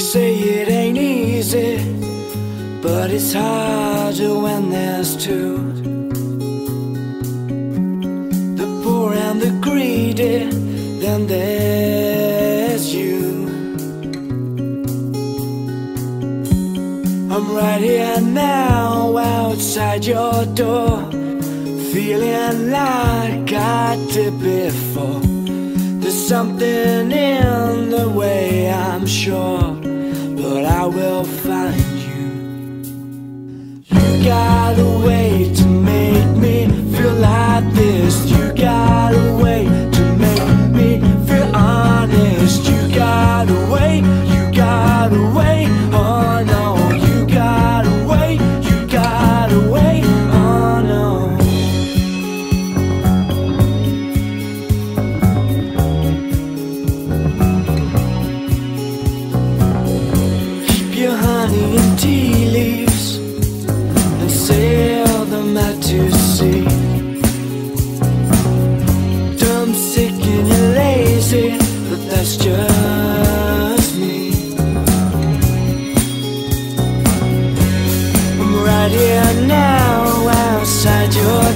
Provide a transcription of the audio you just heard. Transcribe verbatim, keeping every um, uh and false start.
say it ain't easy, but it's harder when there's two. The poor and the greedy, then there's you. I'm right here now, outside your door, feeling like I did before. There's something in the way, I'm sure, but I will find you. You got a way to make me feel like this. You got a way to make me feel honest. You got a way, you got a way, oh no. You got a way, you got a way, oh no. Honey and tea leaves and sail them out to sea. Dumb, sick and you're lazy, but that's just me. I'm right here now, outside your